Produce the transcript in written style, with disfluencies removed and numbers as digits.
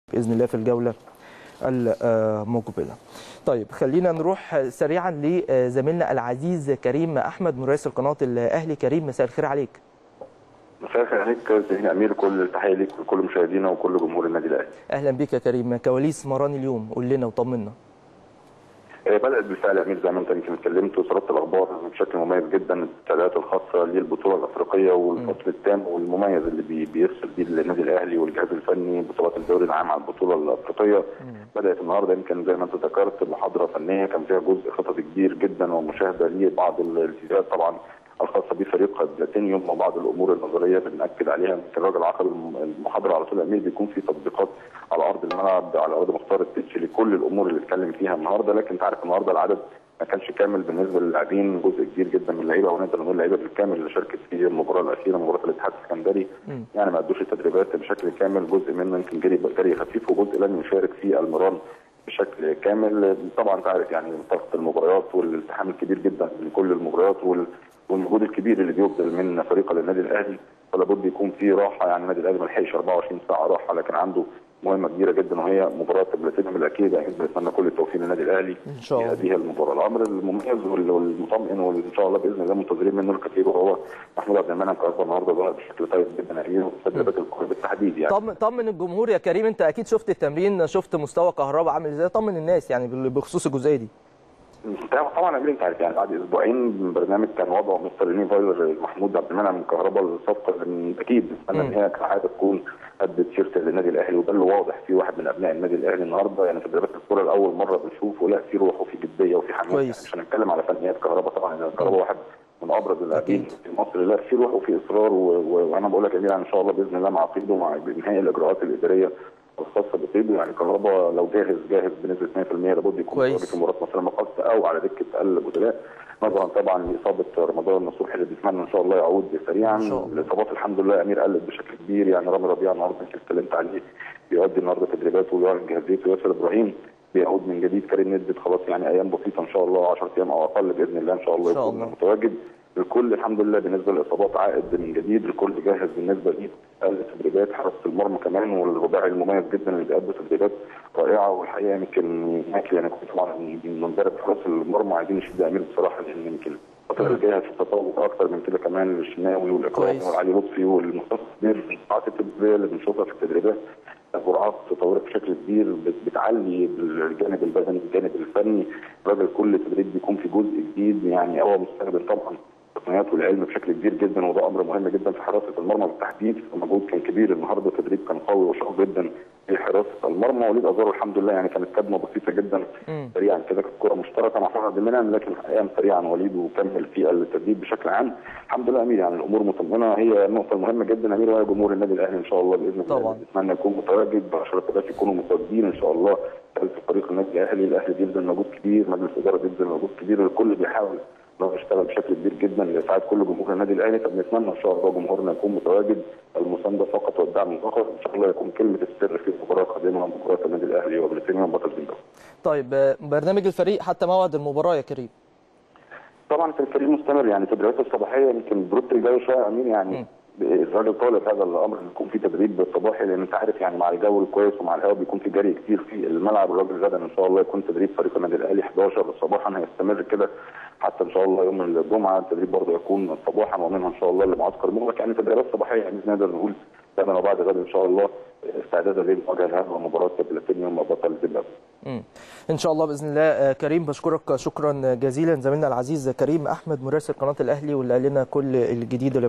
باذن الله في الجوله المقبله. طيب خلينا نروح سريعا لزميلنا العزيز كريم احمد مراسل قناه الاهلي. كريم مساء الخير عليك. مساء الخير عليك زميلي امير، كل التحيه ليك وكل مشاهدينا وكل جمهور النادي الاهلي. اهلا بك يا كريم. كواليس مران اليوم قول لنا وطمنا. بدات بالفعل يا امير زي ما انت يمكن اتكلمت وسردت الاخبار بشكل مميز جدا. التداعيات الخاصه للبطوله الافريقيه والفصل التام والمميز اللي بيرسل بيه النادي الاهلي والجهاز الفني بطولات الدوري العام على البطوله الافريقيه. بدات النهارده يمكن زي ما انت ذكرت محاضره فنيه كان فيها جزء خططي كبير جدا ومشاهده لبعض الفيديوهات طبعا الخاصه بفريق بلاتينيوم وبعض الامور النظريه بنأكد عليها. يمكن الراجل عقب المحاضره على طول يا امير بيكون في تطبيقات على ارض الملعب على ارض مختار التتش لكل الامور اللي اتكلم فيها النهارده، لكن انت عارف النهارده العدد ما كانش كامل بالنسبه للاعبين، جزء كبير جدا من اللعيبه ونقدر نقول اللعيبه بالكامل اللي شاركت في المباراه الاخيره مباراه الاتحاد السكندري يعني ما ادوش التدريبات بشكل كامل، جزء منه يمكن جري خفيف وجزء لم يشارك في المران بشكل كامل. طبعا انت عارف يعني ضغط المباريات والالتحام الكبير جدا من كل المباريات والمجهود الكبير اللي بيبذل من فريق للنادي الاهلي، فلا بد يكون في راحه. يعني النادي الاهلي ما لحقش 24 ساعه راحه، لكن عنده مهمه كبيره جدا وهي مباراه بلاتينيوم الاكيد. يعني بنتمنى كل التوفيق للنادي الاهلي في هذه المباراه. الامر المميز والمطمئن وان شاء الله باذن الله منتظرين منه الكثير وهو محمود عبد المنعم كأكبر النهارده ظهر بشكل طيب جدا عليه وتدريبات الكوره بالتحديد. يعني طمن الجمهور يا كريم، انت اكيد شفت التمرين، شفت مستوى كهرباء عامل ازاي، طمن الناس يعني بخصوص الجزئيه دي. طبعا امير انت عارف يعني بعد اسبوعين برنامج كان وضعه مستر رينيفايلر محمود عبد المنعم من كهرباء الصفقه اكيد نتمنى ان هي كعاده تكون قد تيشيرت للنادي الاهلي، وده اللي واضح في واحد من ابناء النادي الاهلي النهارده. يعني تدريبات الكوره لاول مره بنشوف ولا في روح وفي جديه وفي حماس. يعني مش هنتكلم على فنيات كهرباء طبعا، كهرباء واحد من ابرز اللاعبين في مصر، لا في روح وفي اصرار وانا بقول لك امير ان شاء الله باذن الله مع قيده ومع انهاء الاجراءات الاداريه الخاصه بقيده. يعني كهرباء لو جاهز بنسبه 100% لابد يكون في مباراه مصر المقاصه او على دكه البدلاء، نظرا طبعا لاصابه رمضان نصوحي اللي بنتمنى ان شاء الله يعود سريعا. الاصابات الحمد لله امير قلت بشكل كبير. يعني رامي ربيعه النهارده يمكن اتكلمت عليه بيؤدي النهارده تدريبات ويعلن جاهزيته. ياسر ابراهيم بيعود من جديد. كريم نسبت خلاص يعني ايام بسيطه ان شاء الله 10 ايام او اقل باذن الله ان شاء الله يكون متواجد. الكل الحمد لله بالنسبه للاصابات عائد من جديد، الكل جاهز بالنسبه للتدريبات. حراسه المرمى كمان والرباعي المميز جدا اللي بيأدوا تدريبات رائعه. والحقيقه يمكن ماكل يعني كنت طبعا من مدرب حراس المرمى عايزين نشد امير بصراحه، لان يمكن الفتره اللي جايه في تطور اكثر من كده كمان للشناوي والاكرامي وعلي لطفي والمختص كبير. الساعات التدريبيه اللي بنشوفها في التدريبات جرعات تطورت بشكل كبير بتعلي الجانب البدني الجانب الفني. الراجل كل تدريب بيكون في جزء جديد، يعني هو مستخدم طبعا التقنيات والعلم بشكل كبير جدا، وده امر مهم جدا في حراسه المرمى بالتحديد. المجهود كان كبير النهارده، التدريب كان قوي وشاق جدا في حراسه المرمى. وليد ازار الحمد لله يعني كانت كدمه بسيطه جدا سريعا كده، كانت كره مشتركه مع محمد عبد المنعم، لكن قام سريعا وليد وكمل في التدريب بشكل عام. الحمد لله امير يعني الامور مطمئنه. هي النقطه المهمه جدا امير وهي جمهور النادي الاهلي ان شاء الله باذن الله نتمنى يكون متواجد ب10 آلاف يكونوا متواجدين ان شاء الله في فريق النادي الاهلي بيبذل مجهود كبير، مجلس الاداره بيبذل مجهود كبير، الكل بيحاول انه يشتغل بشكل كبير جدا لاسعاد كل جمهور النادي الاهلي. فبنتمنى ان شاء الله جمهورنا يكون متواجد، المسانده فقط والدعم فقط، ان شاء الله يكون كلمه السر في المباراه القادمه مباراه النادي الاهلي وبلاتينيوم بطل الدوري. طيب برنامج الفريق حتى موعد المباراه يا كريم؟ طبعا في الفريق مستمر، يعني تدريبات الصباحيه يمكن برود الجو شويه امين يعني الراجل طالب هذا الامر ان يكون في تدريب صباحي، لان انت عارف يعني مع الجو الكويس ومع الهواء بيكون في جري كتير في الملعب. الراجل غدا ان شاء الله يكون تدريب فريق النادي الاهلي 11 صباحا، هيستمر كده حتى ان شاء الله يوم الجمعه التدريب برضه يكون صباحا، ومنها ان شاء الله لمعسكر المغلق. يعني تدريبات صباحيه يعني نقدر نقول غدا وبعد غدا ان شاء الله استعدادا للمواجهه الهامه ومباراه بلاتينيوم بطل زيمبابوي. ان شاء الله باذن الله. كريم بشكرك شكرا جزيلا زميلنا العزيز كريم احمد مراسل قناه الاهلي واللي قال لنا كل الجديد.